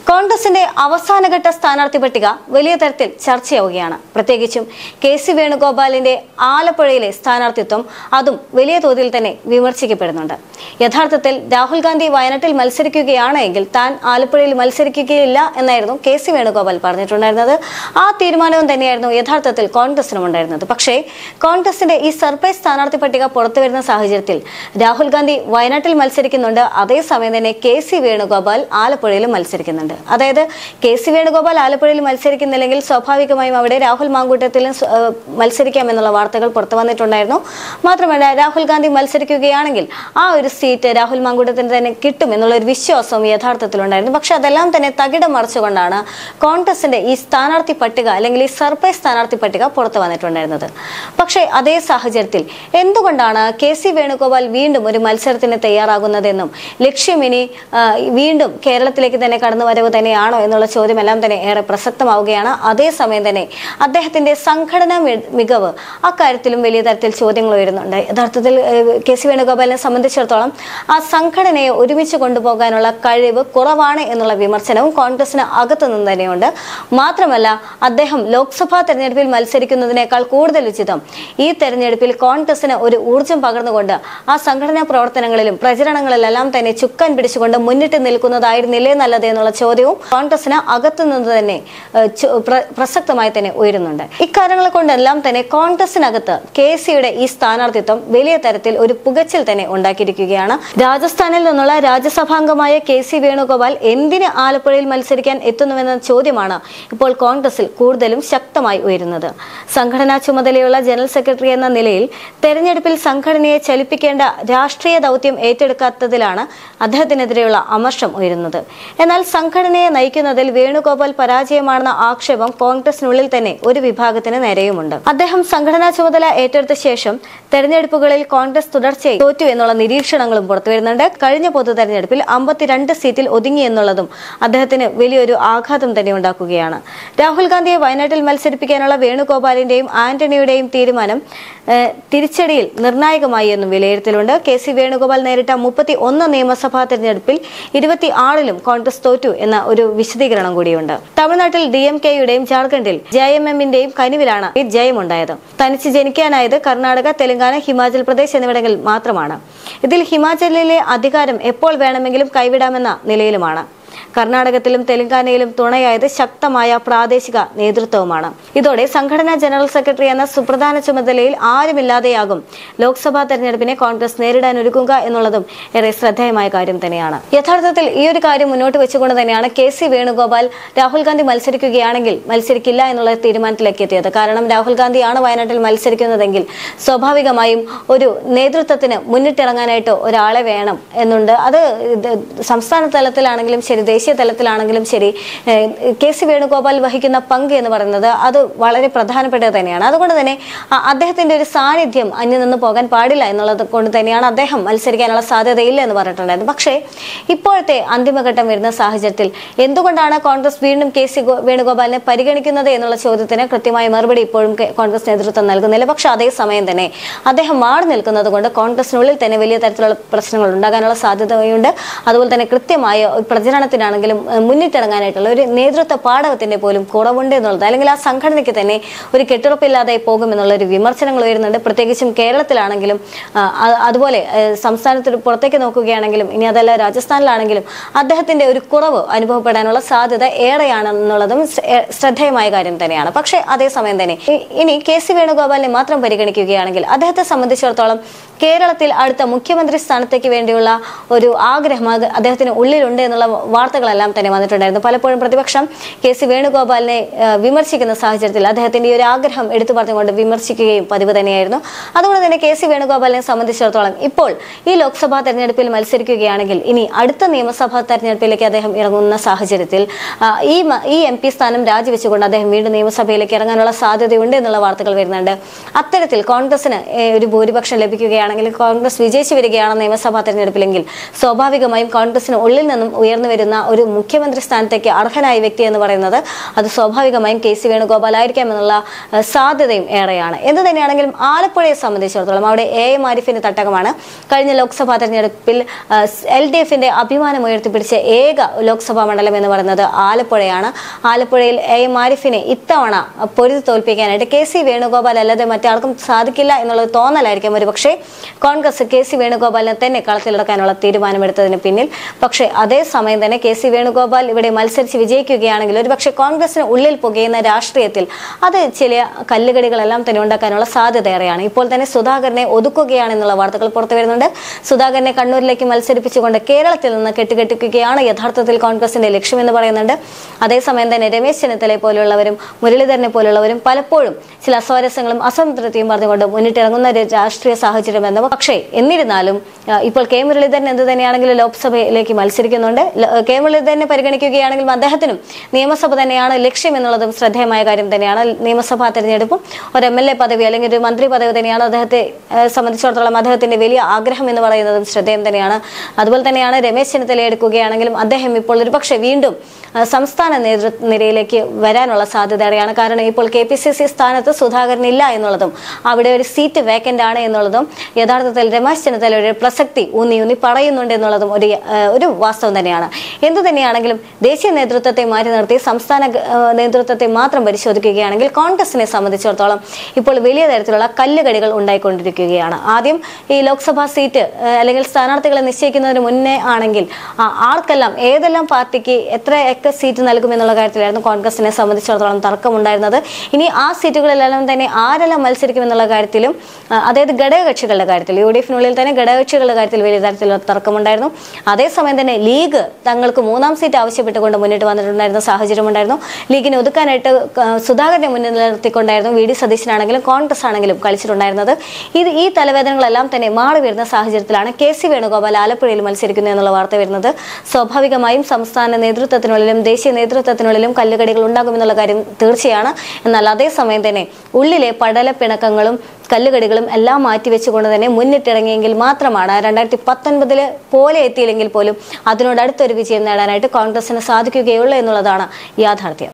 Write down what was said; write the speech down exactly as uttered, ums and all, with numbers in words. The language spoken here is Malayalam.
കോൺഗ്രസിന്റെ അവസാനഘട്ട സ്ഥാനാർത്ഥി പട്ടിക വലിയ തരത്തിൽ ചർച്ചയാവുകയാണ്. പ്രത്യേകിച്ചും കെ സി വേണുഗോപാലിന്റെ ആലപ്പുഴയിലെ സ്ഥാനാർത്ഥിത്വം അതും വലിയ തോതിൽ തന്നെ വിമർശിക്കപ്പെടുന്നുണ്ട്. യഥാർത്ഥത്തിൽ രാഹുൽ ഗാന്ധി വയനാട്ടിൽ മത്സരിക്കുകയാണ് എങ്കിൽ താൻ ആലപ്പുഴയിൽ മത്സരിക്കുകയില്ല എന്നായിരുന്നു കെ സി വേണുഗോപാൽ പറഞ്ഞിട്ടുണ്ടായിരുന്നത്. ആ തീരുമാനവും തന്നെയായിരുന്നു യഥാർത്ഥത്തിൽ കോൺഗ്രസിനും ഉണ്ടായിരുന്നത്. പക്ഷേ കോൺഗ്രസിന്റെ ഈ സർപ്രൈസ് സ്ഥാനാർത്ഥി പട്ടിക പുറത്തുവരുന്ന സാഹചര്യത്തിൽ രാഹുൽ ഗാന്ധി വയനാട്ടിൽ മത്സരിക്കുന്നുണ്ട്, അതേസമയം തന്നെ കെ സി വേണുഗോപാൽ ആലപ്പുഴയിലും മത്സരിക്കുന്നുണ്ട്. അതായത് കെ സി വേണുഗോപാൽ ആലപ്പുഴയിൽ മത്സരിക്കുന്നില്ലെങ്കിൽ സ്വാഭാവികമായും അവിടെ രാഹുൽ മാങ്കൂട്ടത്തിലും മത്സരിക്കാമെന്നുള്ള വാർത്തകൾ പുറത്തു വന്നിട്ടുണ്ടായിരുന്നു. മാത്രമല്ല രാഹുൽ ഗാന്ധി മത്സരിക്കുകയാണെങ്കിൽ ആ ഒരു സീറ്റ് രാഹുൽ മാങ്കൂട്ടത്തിന് തന്നെ കിട്ടും എന്നുള്ള ഒരു വിശ്വാസവും യഥാർത്ഥത്തിലുണ്ടായിരുന്നു. പക്ഷെ അതെല്ലാം തന്നെ തകിടം മറിച്ചുകൊണ്ടാണ് കോൺഗ്രസിന്റെ ഈ സ്ഥാനാർത്ഥി പട്ടിക അല്ലെങ്കിൽ ഈ സർപ്രൈസ് സ്ഥാനാർത്ഥി പട്ടിക പുറത്തു വന്നിട്ടുണ്ടായിരുന്നത്. പക്ഷേ അതേ സാഹചര്യത്തിൽ എന്തുകൊണ്ടാണ് കെ സി വേണുഗോപാൽ വീണ്ടും ഒരു മത്സരത്തിന് തയ്യാറാകുന്നതെന്നും ലക്ഷ്യം ഇനി വീണ്ടും കേരളത്തിലേക്ക് തന്നെ കടന്നു വരവ് തന്നെയാണോ എന്നുള്ള ചോദ്യം എല്ലാം തന്നെ ഏറെ പ്രസക്തമാവുകയാണ്. അതേസമയം തന്നെ അദ്ദേഹത്തിന്റെ സംഘടനാ മികവ് അക്കാര്യത്തിലും വലിയ തരത്തിൽ ചോദ്യങ്ങൾ ഉയരുന്നുണ്ട്. യഥാർത്ഥത്തിൽ കെ സി വേണുഗോപാലിനെ സംബന്ധിച്ചിടത്തോളം ആ സംഘടനയെ ഒരുമിച്ച് കൊണ്ടുപോകാനുള്ള കഴിവ് കുറവാണ് എന്നുള്ള വിമർശനവും കോൺഗ്രസിന് അകത്തു നിന്ന് തന്നെയുണ്ട്. മാത്രമല്ല അദ്ദേഹം ലോക്സഭാ തെരഞ്ഞെടുപ്പിൽ മത്സരിക്കുന്നതിനേക്കാൾ കൂടുതൽ ഉചിതം ഈ തെരഞ്ഞെടുപ്പിൽ കോൺഗ്രസിന് ഒരു ഊർജ്ജം പകർന്നുകൊണ്ട് ആ സംഘടനാ പ്രവർത്തനങ്ങളിലും പ്രചരണങ്ങളിലെല്ലാം തന്നെ ചുക്കാൻ പിടിച്ചുകൊണ്ട് മുന്നിട്ട് നിൽക്കുന്നതായിരുന്നില്ലേ നല്ലത് എന്നുള്ള ചോദ്യവും കോൺഗ്രസിന് അകത്തുനിന്ന് തന്നെ പ്രസക്തമായി തന്നെ ഉയരുന്നുണ്ട്. ഇക്കാര്യങ്ങളെ കൊണ്ടെല്ലാം തന്നെ കോൺഗ്രസിനകത്ത് കെ സിയുടെ ഈ സ്ഥാനാർത്ഥിത്വം വലിയ തരത്തിൽ ഒരു പുകച്ചിൽ തന്നെ ഉണ്ടാക്കിയിരിക്കുകയാണ്. രാജസ്ഥാനിൽ നിന്നുള്ള രാജ്യസഭാംഗമായ കെ സി വേണുഗോപാൽ എന്തിന് ആലപ്പുഴയിൽ മത്സരിക്കാൻ എത്തുന്നുവെന്ന ചോദ്യമാണ് ഇപ്പോൾ കോൺഗ്രസിൽ കൂടുതലും ശക്തമായി ഉയരുന്നത്. സംഘടനാ ചുമതലയുള്ള ജനറൽ സെക്രട്ടറി എന്ന നിലയിൽ തെരഞ്ഞെടുപ്പിൽ സംഘടനയെ ചലിപ്പിക്കേണ്ട രാഷ്ട്രീയ ദൗത്യം ഏറ്റെടുക്കാത്തതിലാണ് അദ്ദേഹത്തിനെതിരെയുള്ള അമർഷം ഉയരുന്നത്. എന്നാൽ സംഘടനയെ നയിക്കുന്നതിൽ വേണുഗോപാൽ പരാജയമാണെന്ന ആക്ഷേപം കോൺഗ്രസിനുള്ളിൽ തന്നെ ഒരു വിഭാഗത്തിന് നേരെയുമുണ്ട്. അദ്ദേഹം സംഘടനാ ചുമതല ഏറ്റെടുത്ത ശേഷം തെരഞ്ഞെടുപ്പുകളിൽ കോൺഗ്രസ് തുടർച്ചയായി തോറ്റു എന്നുള്ള നിരീക്ഷണങ്ങളും പുറത്തുവരുന്നുണ്ട്. കഴിഞ്ഞ പൊതു തെരഞ്ഞെടുപ്പിൽ അമ്പത്തിരണ്ട് സീറ്റിൽ ഒതുങ്ങി എന്നുള്ളതും അദ്ദേഹത്തിന് വലിയൊരു ആഘാതം തന്നെ ഉണ്ടാക്കുകയാണ്. രാഹുൽ ഗാന്ധിയെ വയനാട്ടിൽ മത്സരിപ്പിക്കാനുള്ള വേണുഗോപാലിന്റെയും ആന്റണിയുടെയും തീരുമാനം തിരിച്ചടിയിൽ നിർണായകമായി എന്നും വിലയിരുത്തലുണ്ട്. കെ സി വേണുഗോപാൽ നേരിട്ട മുപ്പത്തി ഒന്ന് നിയമസഭാ തെരഞ്ഞെടുപ്പിൽ ഇരുപത്തി ആറിലും കോൺഗ്രസ് തോറ്റു എന്ന ഒരു വിശദീകരണം കൂടിയുണ്ട്. തമിഴ്നാട്ടിൽ ഡി എം കെയുടെയും ജാർഖണ്ഡിൽ ജെ എം എമ്മിന്റെയും കനിവിലാണ് ഈ ജയമുണ്ടായത്. തനിച്ച് ജനിക്കാനായത് കർണാടക, തെലങ്കാന, ഹിമാചൽ പ്രദേശ് എന്നിവിടങ്ങളിൽ മാത്രമാണ്. ഇതിൽ ഹിമാചലിലെ അധികാരം എപ്പോൾ വേണമെങ്കിലും കൈവിടാമെന്ന നിലയിലുമാണ്. കർണാടകത്തിലും തെലങ്കാനയിലും തുണയായത് ശക്തമായ പ്രാദേശിക നേതൃത്വവുമാണ്. ഇതോടെ സംഘടനാ ജനറൽ സെക്രട്ടറി എന്ന സുപ്രധാന ചുമതലയിൽ ആരുമില്ലാതെയാകും ലോക്സഭാ തെരഞ്ഞെടുപ്പിനെ കോൺഗ്രസ് നേരിടാൻ ഒരുങ്ങുക എന്നുള്ളതും ഏറെ ശ്രദ്ധേയമായ കാര്യം തന്നെയാണ്. യഥാർത്ഥത്തിൽ ഈ ഒരു കാര്യം മുന്നോട്ട് വെച്ചുകൊണ്ട് തന്നെയാണ് കെ സി വേണുഗോപാൽ രാഹുൽ ഗാന്ധി മത്സരിക്കുകയാണെങ്കിൽ മത്സരിക്കില്ല എന്നുള്ള തീരുമാനത്തിലേക്ക് എത്തിയത്. കാരണം രാഹുൽ ഗാന്ധിയാണ് വയനാട്ടിൽ മത്സരിക്കുന്നതെങ്കിൽ സ്വാഭാവികമായും ഒരു നേതൃത്വത്തിന് മുന്നിട്ടിറങ്ങാനായിട്ട് ഒരാളെ വേണം എന്നുണ്ട്. അത് സംസ്ഥാന തലത്തിലാണെങ്കിലും ശരി, ദേശീയ തലത്തിലാണെങ്കിലും ശരി, കെ സി വേണുഗോപാൽ വഹിക്കുന്ന പങ്ക് എന്ന് പറയുന്നത് അത് വളരെ പ്രധാനപ്പെട്ടത് തന്നെയാണ്. അതുകൊണ്ട് തന്നെ അദ്ദേഹത്തിന്റെ ഒരു സാന്നിധ്യം അന്യം നിന്ന് പോകാൻ പാടില്ല എന്നുള്ളത് കൊണ്ട് തന്നെയാണ് അദ്ദേഹം മത്സരിക്കാനുള്ള സാധ്യതയില്ല എന്ന് പറഞ്ഞിട്ടുണ്ടായിരുന്നു. പക്ഷേ ഇപ്പോഴത്തെ അന്തിമഘട്ടം വരുന്ന സാഹചര്യത്തിൽ എന്തുകൊണ്ടാണ് കോൺഗ്രസ് വീണ്ടും കെ സി വേണുഗോപാലിനെ പരിഗണിക്കുന്നത് എന്നുള്ള ചോദ്യത്തിന് കൃത്യമായ മറുപടി ഇപ്പോഴും കോൺഗ്രസ് നേതൃത്വം നൽകുന്നില്ല. പക്ഷെ അതേസമയം തന്നെ അദ്ദേഹം മാറി നിൽക്കുന്നത് കൊണ്ട് കോൺഗ്രസിനുള്ളിൽ തന്നെ വലിയ തരത്തിലുള്ള പ്രശ്നങ്ങൾ ഉണ്ടാകാനുള്ള സാധ്യതയുണ്ട്. അതുപോലെ തന്നെ കൃത്യമായ പ്രചരണത്തിനാണെങ്കിലും മുന്നിട്ടിറങ്ങാനായിട്ടുള്ള ഒരു നേതൃത്വ പാഠവത്തിന്റെ പോലും കുറവുണ്ട് എന്നുള്ളത്, അല്ലെങ്കിൽ ആ സംഘടനയ്ക്ക് തന്നെ ഒരു കെട്ടുറപ്പില്ലാതെ പോകുമെന്നുള്ള ഒരു വിമർശനങ്ങൾ ഉയരുന്നുണ്ട്. പ്രത്യേകിച്ചും കേരളത്തിലാണെങ്കിലും അതുപോലെ സംസ്ഥാനത്തിന് പുറത്തേക്ക് നോക്കുകയാണെങ്കിലും ഇനി അതല്ല രാജസ്ഥാനിലാണെങ്കിലും അദ്ദേഹത്തിന്റെ ഒരു കുറവ് അനുഭവപ്പെടാനുള്ള സാധ്യത ഏറെയാണെന്നുള്ളതും ശ്രദ്ധേയമായ കാര്യം തന്നെയാണ്. പക്ഷേ അതേസമയം തന്നെ ഇനി കെ സി വേണുഗോപാലിനെ മാത്രം പരിഗണിക്കുകയാണെങ്കിൽ അദ്ദേഹത്തെ സംബന്ധിച്ചിടത്തോളം കേരളത്തിൽ അടുത്ത മുഖ്യമന്ത്രി സ്ഥാനത്തേക്ക് വേണ്ടിയുള്ള ഒരു ആഗ്രഹം അദ്ദേഹത്തിന് ഉള്ളിലുണ്ട് എന്നുള്ള വാർത്തകളെല്ലാം തന്നെ വന്നിട്ടുണ്ടായിരുന്നു. പലപ്പോഴും പ്രതിപക്ഷം കെ സി വേണുഗോപാലിനെ വിമർശിക്കുന്ന സാഹചര്യത്തിൽ അദ്ദേഹത്തിന്റെ ഈ ഒരു ആഗ്രഹം എടുത്തു പറഞ്ഞുകൊണ്ട് വിമർശിക്കുകയും പതിവ് തന്നെയായിരുന്നു. അതുകൊണ്ട് തന്നെ കെ സി വേണുഗോപാലിനെ സംബന്ധിച്ചിടത്തോളം ഇപ്പോൾ ഈ ലോക്സഭാ തെരഞ്ഞെടുപ്പിൽ മത്സരിക്കുകയാണെങ്കിൽ ഇനി അടുത്ത നിയമസഭാ തെരഞ്ഞെടുപ്പിലേക്ക് അദ്ദേഹം ഇറങ്ങുന്ന സാഹചര്യത്തിൽ ഈ ഈ എം പി സ്ഥാനം രാജിവെച്ചുകൊണ്ട് അദ്ദേഹം വീണ്ടും നിയമസഭയിലേക്ക് ഇറങ്ങാനുള്ള സാധ്യതയുണ്ട് എന്നുള്ള വാർത്തകൾ വരുന്നുണ്ട്. അത്തരത്തിൽ കോൺഗ്രസിന് ഒരു ഭൂരിപക്ഷം ലഭിക്കുകയാണ് വരികയാണെങ്കിൽ, കോൺഗ്രസ് വിജയിച്ചു വരികയാണ് നിയമസഭാ തെരഞ്ഞെടുപ്പിലെങ്കിൽ സ്വാഭാവികമായും കോൺഗ്രസിന് ഉള്ളിൽ നിന്നും ഉയർന്നു വരുന്ന ഒരു മുഖ്യമന്ത്രി സ്ഥാനത്തേക്ക് അർഹനായ വ്യക്തി എന്ന് പറയുന്നത് അത് സ്വാഭാവികമായും കെ സി വേണുഗോപാൽ ആയിരിക്കാം എന്നുള്ള സാധ്യതയും ഏറെയാണ്. എന്ത് തന്നെയാണെങ്കിലും ആലപ്പുഴയെ സംബന്ധിച്ചിടത്തോളം അവിടെ എ എം ആരിഫിന്റെ തട്ടകമാണ്. കഴിഞ്ഞ ലോക്സഭാ തെരഞ്ഞെടുപ്പിൽ എൽ ഡി എഫിന്റെ അഭിമാനം ഉയർത്തിപ്പിടിച്ച ഏക ലോക്സഭാ മണ്ഡലം എന്ന് പറയുന്നത് ആലപ്പുഴയാണ്. ആലപ്പുഴയിൽ എ എം ആരിഫിനെ ഇത്തവണ പൊരുതി തോൽപ്പിക്കാനായിട്ട് കെ സി വേണുഗോപാൽ അല്ലാതെ മറ്റാർക്കും സാധിക്കില്ല എന്നുള്ളത് തോന്നലായിരിക്കും ഒരു പക്ഷേ കോൺഗ്രസ് കെ സി വേണുഗോപാലിനെ തന്നെ കളത്തിലിറക്കാനുള്ള തീരുമാനമെടുത്തതിന് പിന്നിൽ. പക്ഷേ അതേസമയം തന്നെ കെ സി വേണുഗോപാൽ ഇവിടെ മത്സരിച്ച് വിജയിക്കുകയാണെങ്കിൽ ഒരു പക്ഷേ കോൺഗ്രസിന് ഉള്ളിൽ പുകയുന്ന രാഷ്ട്രീയത്തിൽ അത് ചില കല്ലുകടികളെല്ലാം തന്നെ ഉണ്ടാക്കാനുള്ള സാധ്യത ഏറെയാണ്. ഇപ്പോൾ തന്നെ സുധാകരനെ ഒതുക്കുകയാണെന്നുള്ള വാർത്തകൾ പുറത്തു വരുന്നുണ്ട്. സുധാകരനെ കണ്ണൂരിലേക്ക് മത്സരിപ്പിച്ചുകൊണ്ട് കേരളത്തിൽ നിന്ന് കെട്ടുകെട്ടിക്കുകയാണ് യഥാർത്ഥത്തിൽ കോൺഗ്രസിന്റെ ലക്ഷ്യമെന്ന് പറയുന്നുണ്ട്. അതേസമയം തന്നെ രമേശ് ചെന്നിത്തലയെ പോലുള്ളവരും മുരളീധരനെ പോലുള്ളവരും പലപ്പോഴും ചില അസ്വാരസ്യങ്ങളും അസംതൃപ്തിയും പറഞ്ഞുകൊണ്ട് മുന്നിട്ടിറങ്ങുന്ന ഒരു രാഷ്ട്രീയ സാഹചര്യം എന്ന്. പക്ഷേ എന്നിരുന്നാലും ഇപ്പോൾ കെ മുരളീധരൻ എന്ത് തന്നെയാണെങ്കിലും ലോക്സഭയിലേക്ക് മത്സരിക്കുന്നുണ്ട്. കെ മുരളീധരനെ പരിഗണിക്കുകയാണെങ്കിലും അദ്ദേഹത്തിനും നിയമസഭ തന്നെയാണ് ലക്ഷ്യം എന്നുള്ളതും ശ്രദ്ധേയമായ കാര്യം തന്നെയാണ്. നിയമസഭാ തെരഞ്ഞെടുപ്പും ഒരു എം എൽ എ പദവി അല്ലെങ്കിൽ ഒരു മന്ത്രി പദവി തന്നെയാണ് അദ്ദേഹത്തെ സംബന്ധിച്ചിടത്തോളം അദ്ദേഹത്തിന്റെ വലിയ ആഗ്രഹം എന്ന് പറയുന്നതും ശ്രദ്ധേയം തന്നെയാണ്. അതുപോലെ തന്നെയാണ് രമേശ് ചെന്നിത്തല എടുക്കുകയാണെങ്കിലും അദ്ദേഹം ഇപ്പോൾ ഒരു പക്ഷേ വീണ്ടും സംസ്ഥാന നേതൃനിരയിലേക്ക് വരാനുള്ള സാധ്യതയാണ്. കാരണം ഇപ്പോൾ കെ പി സി സി സ്ഥാനത്ത് സുധാകരൻ ഇല്ല എന്നുള്ളതും അവിടെ ഒരു സീറ്റ് വേക്കന്റ് ആണ് എന്നുള്ളതും യഥാർത്ഥത്തിൽ രമേശ് ചെന്നിത്തലയുടെ പ്രസക്തി ഊന്നി ഊന്നി പറയുന്നുണ്ട് എന്നുള്ളതും ഒരു ഒരു വാസ്തവം തന്നെയാണ്. എന്തു തന്നെയാണെങ്കിലും ദേശീയ നേതൃത്വത്തെ മാറ്റി നിർത്തി സംസ്ഥാന നേതൃത്വത്തെ മാത്രം പരിശോധിക്കുകയാണെങ്കിൽ കോൺഗ്രസിനെ സംബന്ധിച്ചിടത്തോളം ഇപ്പോൾ വലിയ തരത്തിലുള്ള കല്ലുകടികൾ ഉണ്ടായിക്കൊണ്ടിരിക്കുകയാണ്. ആദ്യം ഈ ലോക്സഭാ സീറ്റ് അല്ലെങ്കിൽ സ്ഥാനാർത്ഥികളെ നിശ്ചയിക്കുന്നതിന് മുന്നേ ആണെങ്കിൽ ആർക്കെല്ലാം ഏതെല്ലാം പാർട്ടിക്ക് എത്രയൊക്കെ സീറ്റ് നൽകുമെന്നുള്ള കാര്യത്തിലായിരുന്നു കോൺഗ്രസിനെ സംബന്ധിച്ചിടത്തോളം തർക്കമുണ്ടായിരുന്നത്. ഇനി ആ സീറ്റുകളിലെല്ലാം തന്നെ ആരെല്ലാം മത്സരിക്കുമെന്നുള്ള കാര്യത്തിലും അതായത് ഘടകകക്ഷികളുടെ കാര്യത്തിൽ യു ഡി എഫിനുള്ളിൽ തന്നെ ഘടകകക്ഷികളുടെ കാര്യത്തിൽ വലിയ തരത്തിലുള്ള തർക്കമുണ്ടായിരുന്നു. അതേസമയം തന്നെ ലീഗ് തങ്ങൾക്ക് മൂന്നാം സീറ്റ് ആവശ്യപ്പെട്ടുകൊണ്ട് മുന്നിട്ട് വന്നിട്ടുണ്ടായിരുന്ന സാഹചര്യം ഉണ്ടായിരുന്നു. ലീഗിനെ ഒതുക്കാനായിട്ട് സുധാകരനെ മുന്നിൽ നിർത്തിക്കൊണ്ടായിരുന്നു വി ഡി സതീശനാണെങ്കിലും കോൺഗ്രസ് ആണെങ്കിലും കളിച്ചിട്ടുണ്ടായിരുന്നത്. ഇത് ഈ തലവേദനകളെല്ലാം തന്നെ മാറി വരുന്ന സാഹചര്യത്തിലാണ് കെ സി വേണുഗോപാൽ ആലപ്പുഴയിൽ മത്സരിക്കുന്നു എന്നുള്ള വാർത്ത വരുന്നത്. സ്വാഭാവികമായും സംസ്ഥാന നേതൃത്വത്തിനുള്ളിലും ദേശീയ നേതൃത്വത്തിനുള്ളിലും കല്ലുകടികൾ ഉണ്ടാകുമെന്നുള്ള കാര്യം തീർച്ചയാണ്. എന്നാൽ അതേസമയം തന്നെ ഉള്ളിലെ പടലപ്പിണക്കങ്ങളും കല്ലുകടികളും എല്ലാം മാറ്റിവെച്ചുകൊണ്ട് തന്നെ മുന്നിട്ടിറങ്ങിയെങ്കിൽ മാത്രമാണ് രണ്ടായിരത്തി പത്തൊൻപതില് പോലെ എത്തിയില്ലെങ്കിൽ പോലും അതിനോട് അടുത്തൊരു വിജയം നേടാനായിട്ട് കോൺഗ്രസിന് സാധിക്കുകയുള്ളൂ എന്നുള്ളതാണ് യാഥാർത്ഥ്യം.